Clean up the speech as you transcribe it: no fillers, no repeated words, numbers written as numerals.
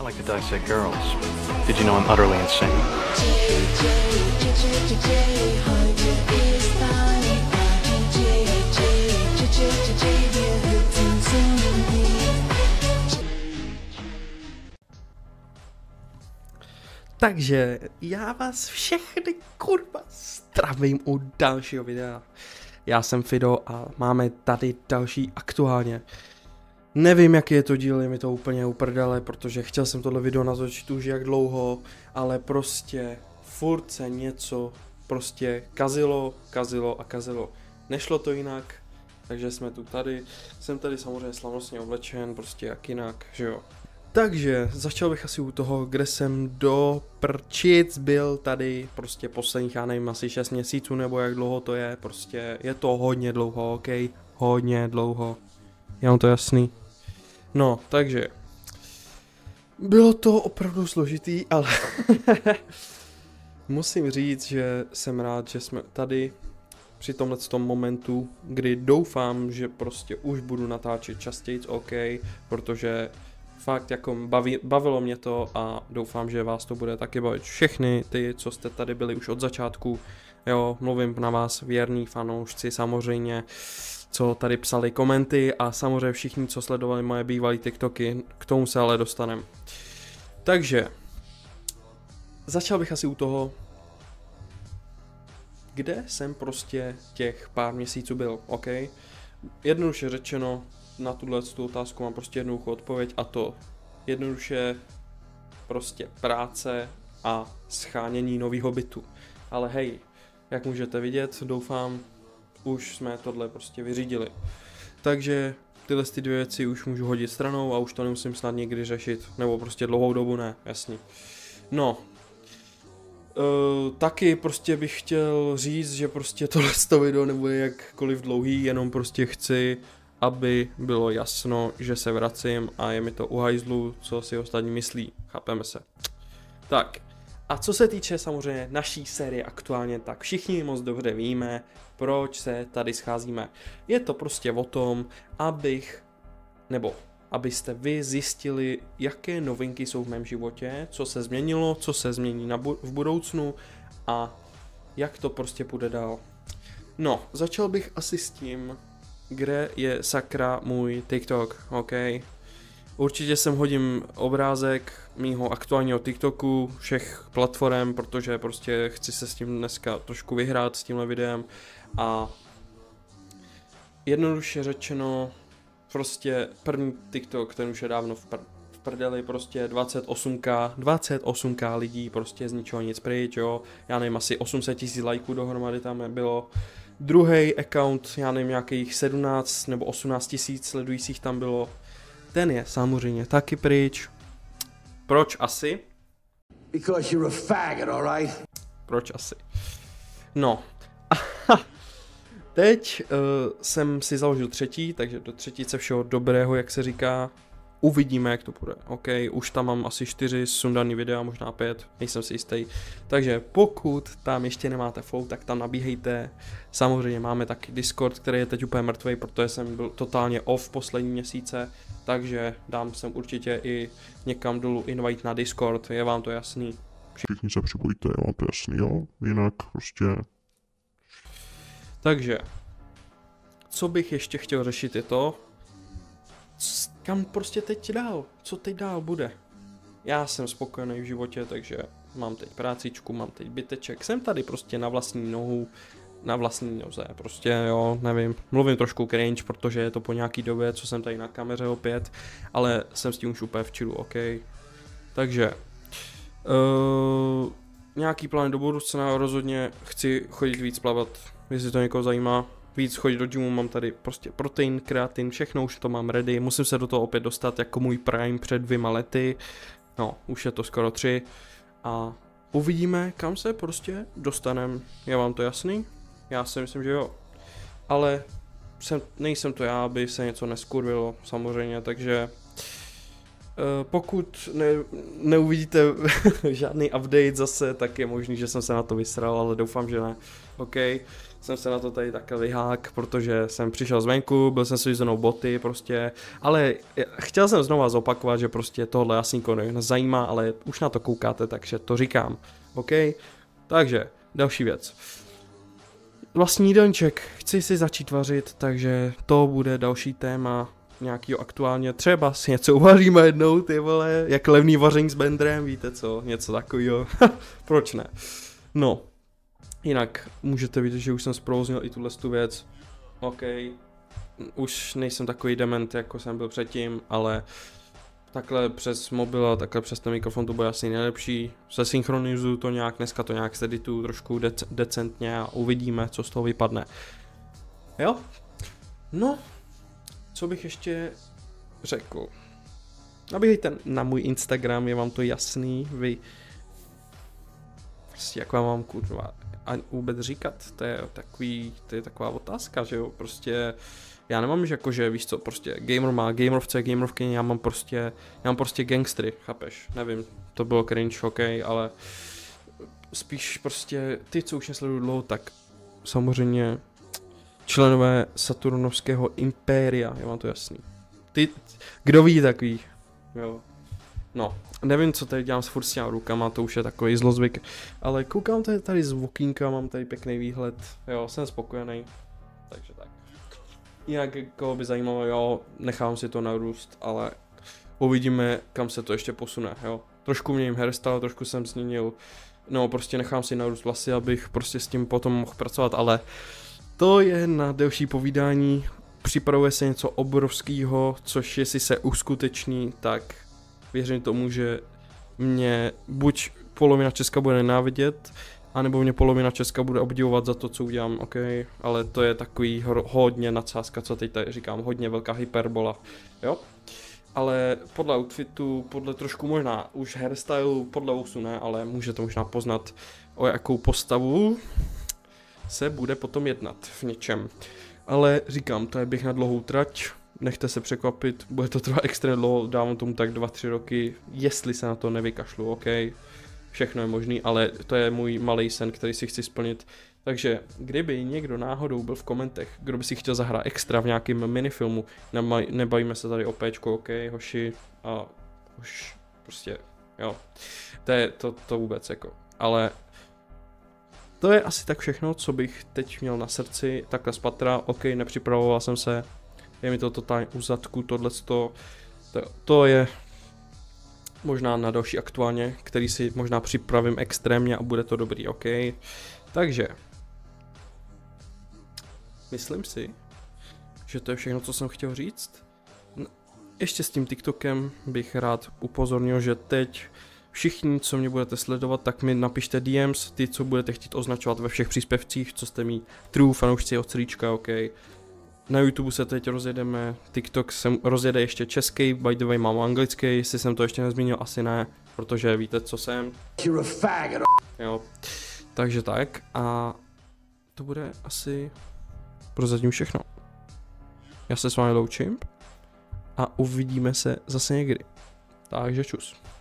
like to dissect girls. Did you know I'm utterly insane? Takže já vás všechny kurva zdravím u dalšího videa. Já jsem Fido a máme tady další aktuálně. Nevím, jaký je to díl, je mi to úplně uprdele, protože chtěl jsem tohle video natočit už jak dlouho, ale prostě furt se něco prostě kazilo. Nešlo to jinak, takže jsme tu tady. Jsem tady samozřejmě slavnostně oblečen, prostě jak jinak, že jo. Takže začal bych asi u toho, kde jsem do prčic byl tady prostě posledních, já nevím, asi 6 měsíců nebo jak dlouho to je, prostě je to hodně dlouho, ok, hodně dlouho, je vám to jasný? No, takže, bylo to opravdu složitý, ale musím říct, že jsem rád, že jsme tady při tomhletom momentu, kdy doufám, že prostě už budu natáčet častěji, ok, protože fakt jako bavilo mě to a doufám, že vás to bude taky bavit. Všechny ty, co jste tady byli už od začátku, jo, mluvím na vás, věrní fanoušci samozřejmě, co tady psali komenty a samozřejmě všichni, co sledovali moje bývalé TikToky, k tomu se ale dostanem. Takže, začal bych asi u toho, kde jsem prostě těch pár měsíců byl, ok? Jednoduše řečeno, na tuhle otázku mám prostě jednoduchou odpověď a to jednoduše prostě práce a schánění nového bytu. Ale hej, jak můžete vidět, doufám, už jsme tohle prostě vyřídili. Takže tyhle ty dvě věci už můžu hodit stranou a už to nemusím snad někdy řešit, nebo prostě dlouhou dobu ne, jasný. No, taky prostě bych chtěl říct, že prostě tohle video nebude jakkoliv dlouhý, jenom prostě chci, aby bylo jasno, že se vracím a je mi to u hajzlu, co si ostatní myslí, chápeme se. Tak, a co se týče samozřejmě naší série aktuálně, tak všichni moc dobře víme, proč se tady scházíme. Je to prostě o tom, abyste vy zjistili, jaké novinky jsou v mém životě, co se změnilo, co se změní v budoucnu a jak to prostě půjde dál. No, začal bych asi s tím, kde je sakra můj TikTok, ok? Určitě sem hodím obrázek mýho aktuálního TikToku, všech platform, protože prostě chci se s tím dneska trošku vyhrát s tímhle videem a jednoduše řečeno, prostě první TikTok, ten už je dávno v prdeli, prostě 28k lidí, prostě z ničeho nic pryč, jo, já nevím, asi 800 000 lajků dohromady tam bylo. Druhý account, já nevím, nějakých 17 nebo 18 000 sledujících tam bylo, ten je samozřejmě taky pryč. Proč asi? Because you're a faggot, all right? Proč asi? No, teď jsem si založil třetí, takže do třetice všeho dobrého, jak se říká. Uvidíme, jak to bude, ok, už tam mám asi 4 sundaný videa, možná 5, nejsem si jistý. Takže pokud tam ještě nemáte follow, tak tam nabíhejte. Samozřejmě máme taky Discord, který je teď úplně mrtvý, protože jsem byl totálně off poslední měsíce. Takže dám sem určitě i někam dolů invite na Discord, je vám to jasný? Všichni se připojíte, je vám to jasný, jo? Jinak prostě... Takže, co bych ještě chtěl řešit je to, kam prostě teď dál, co teď dál bude. Já jsem spokojený v životě, takže mám teď prácičku, mám teď byteček, jsem tady prostě na vlastní nohu, na vlastní noze, prostě jo, nevím, mluvím trošku cringe, protože je to po nějaký době, co jsem tady na kameře opět, ale jsem s tím už úplně v chillu, ok. Takže, nějaký plán do budoucna, rozhodně chci chodit víc plavat, jestli to někoho zajímá. Víc chodit do gymu, mám tady prostě protein, kreatin, všechno už to mám ready, musím se do toho opět dostat jako můj prime před 2 lety, no už je to skoro 3 a uvidíme, kam se prostě dostanem, je vám to jasný? Já si myslím, že jo, ale nejsem to já, aby se něco neskurvilo samozřejmě, takže pokud neuvidíte žádný update zase, tak je možný, že jsem se na to vysral, ale doufám, že ne, ok. jsem se na to tady takhle vyhák, protože jsem přišel zvenku, byl jsem si vyzvenou boty prostě, ale chtěl jsem znova zopakovat, že prostě tohle asi nikoho nezajímá, ale už na to koukáte, takže to říkám, OK? Takže, další věc. Vlastní jídelníček, chci si začít vařit, takže to bude další téma nějakýho aktuálně, třeba si něco uvaříme jednou, ty vole, jak levný vaření s Bendrem, víte co, něco takového, proč ne? No, jinak můžete vidět, že už jsem zprovoznil i tuhle věc, OK, už nejsem takový dement, jako jsem byl předtím, ale takhle přes mobil a takhle přes ten mikrofon to bude asi nejlepší, sesynchronizuju to nějak, dneska to nějak sedituju trošku decentně a uvidíme, co z toho vypadne. Jo? No, co bych ještě řekl? Nabíhejte na můj Instagram, je vám to jasný, vy prostě jak vám mám kurva a vůbec říkat, to je taková otázka, že jo, prostě já nemám, že jakože, víš co, prostě gamer má gamerovce, gamerovky, já mám prostě gangstry, chápeš, nevím, to bylo cringe, ok, ale spíš prostě ty, co už nesledují dlouho, tak samozřejmě členové Saturnovského impéria, je vám to jasný. Ty, kdo ví takový, jo. No, nevím, co tady dělám s furt s těma rukama, to už je takový zlozvyk, ale koukám tady z okýnka, mám tady pěkný výhled, jo, jsem spokojený, takže tak. Jinak, koho by zajímalo, jo, nechám si to narůst, ale uvidíme, kam se to ještě posune, jo. Trošku měním hairstyle, trošku jsem změnil, no prostě nechám si narůst vlasy, abych prostě s tím potom mohl pracovat, ale to je na delší povídání, připravuje se něco obrovského, což jestli se uskuteční, tak věřím tomu, že mě buď polovina Česka bude nenávidět, anebo mě polovina Česka bude obdivovat za to, co udělám, ok, ale to je takový hodně nadsázka, co teď tady říkám, hodně velká hyperbola, jo. Ale podle outfitu, podle trošku možná už hairstylu, podle vousů ne, ale můžete možná poznat, o jakou postavu se bude potom jednat v něčem. Ale říkám, to je běh na dlouhou trať, nechte se překvapit, bude to trvat extrémně dlouho, dávám tomu tak 2-3 roky, jestli se na to nevykašlu, ok. Všechno je možný, ale to je můj malý sen, který si chci splnit. Takže kdyby někdo náhodou byl v komentech, kdo by si chtěl zahrát extra v nějakém minifilmu, nebavíme se tady o péčku, ok, hoši a už prostě, jo. To je to vůbec jako, ale to je asi tak všechno, co bych teď měl na srdci, takhle z patra, ok, nepřipravoval jsem se, je mi to totálně u zadku, to je možná na další aktuálně, který si možná připravím extrémně a bude to dobrý, ok? Takže, myslím si, že to je všechno, co jsem chtěl říct. Ještě s tím TikTokem bych rád upozornil, že teď všichni, co mě budete sledovat, tak mi napište DMs, ty, co budete chtít označovat ve všech příspěvcích, co jste mý true fanoušci od celíčka, ok? Na YouTube se teď rozjedeme, TikTok se rozjede ještě český, by the way mám anglický, jestli jsem to ještě nezmínil, asi ne, protože víte, co jsem. Jo, takže tak a to bude asi prozatím všechno. Já se s vámi loučím a uvidíme se zase někdy. Takže čus.